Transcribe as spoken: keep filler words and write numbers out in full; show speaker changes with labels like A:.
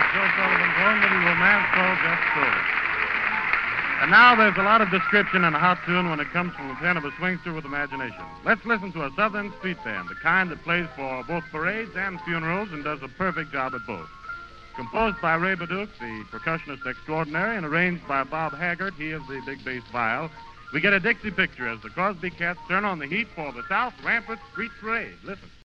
A: Joe Sullivan's own little romance called Just Strollin. And now there's a lot of description in a hot tune when it comes from the pen of a swingster with imagination. Let's listen to a Southern street band, the kind that plays for both parades and funerals and does a perfect job at both. Composed by Ray Baduch, the percussionist extraordinary, and arranged by Bob Haggart, he of the big bass viol, we get a Dixie picture as the Crosby Cats turn on the heat for the South Rampart Street Parade. Listen.